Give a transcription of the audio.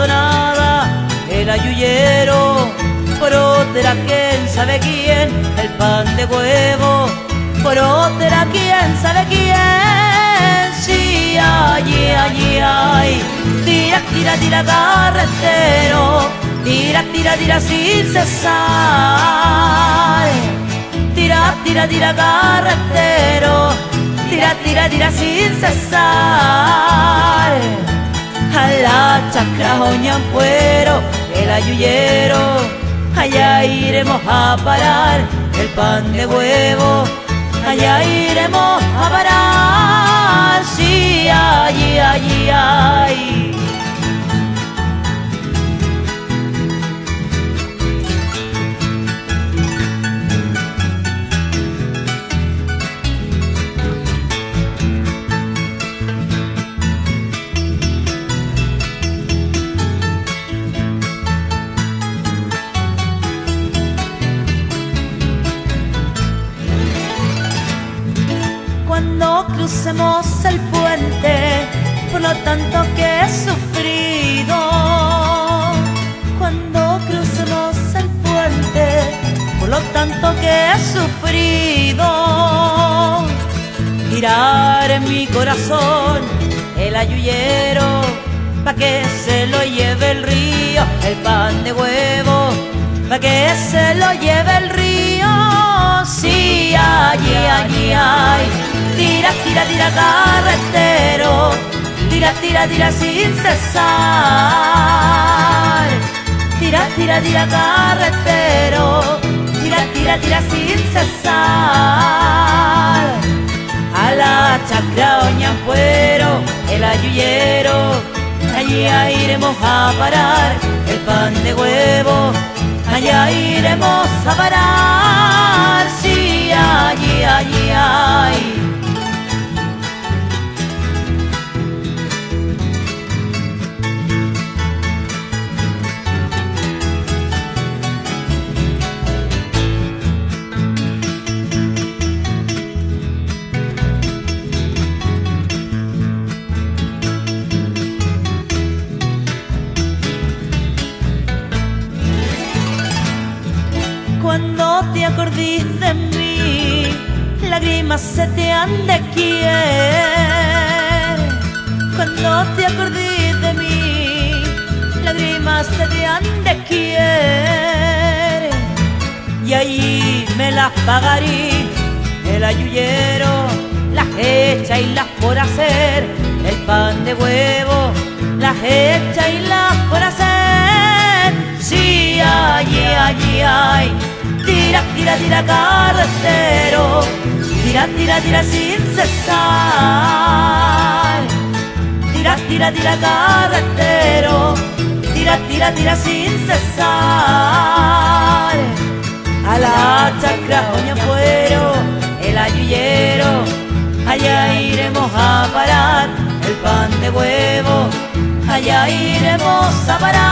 abandonada, el ayuyero, por otra quién sabe quién, el pan de huevo, por otra quién sabe quién. Sí, allí, allí, ay, tira, tira, tira carretero, tira, tira, tira sin cesar. Tira, tira, tira carretero, tira, tira, tira sin cesar. A la chacra Oñampuero, el ayuyero, allá iremos a parar, el pan de huevo, allá iremos a parar. Sí, allí, allí, ay. Cuando crucemos el puente, por lo tanto que he sufrido. Cuando crucemos el puente, por lo tanto que he sufrido. Tirar en mi corazón el ayuyero, pa' que se lo lleve el río, el pan de huevo, pa' que se lo lleve el río. Sí, allí, allí, ay. Tira, tira, tira carretero, tira, tira, tira sin cesar. Tira, tira, tira carretero, tira, tira, tira sin cesar. A la chacra Oñampuero, el ayuyero, allí iremos a parar, el pan de huevo, allá iremos a parar. Sí, allí, allí, ay. Cuando te acordís de mí, lágrimas se te han de quier. Cuando te acordís de mí, lágrimas se te han de quier. Y ahí me las pagaré, el ayuyero, las hecha y las por hacer, el pan de huevo, las hecha y las por hacer. Sí, allí, allí, ay. Tira, tira, tira carretero, tira, tira, tira sin cesar. Tira, tira, tira carretero, tira, tira, tira sin cesar. A la chacra Oñampuero, el ayuyero, allá iremos a parar, el pan de huevo, allá iremos a parar.